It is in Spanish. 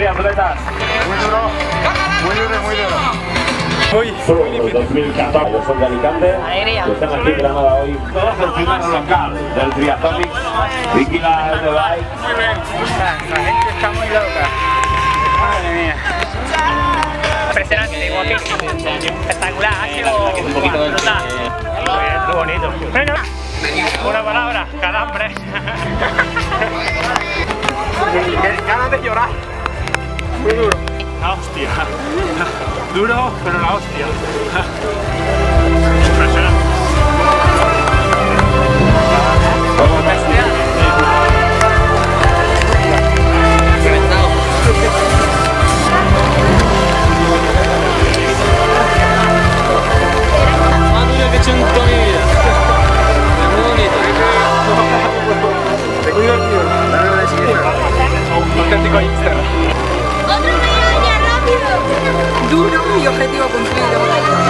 triatletas. Muy duro, muy duro, muy duro. Muy 2014. Yo soy de Alicante. Alegría. Están aquí en Granada hoy. Todos el primer local del Triathlonics. Vicky la de bike. Muy bien. La gente está muy loca. Madre mía. Impresionante, guapísimo. Espectacular, ha sido brutal. Muy bonito. Bueno, una palabra, calambre. Ganas de llorar. Muy duro. La hostia. Duro, pero la hostia. Impresionante. Como bestia. Más duro que he hecho en toda mi vida. Muy bonito. Muy divertido. Dale la siguiente. Auténtico Instagram. ¡Otra medalla, rápido! Duro y objetivo cumplido.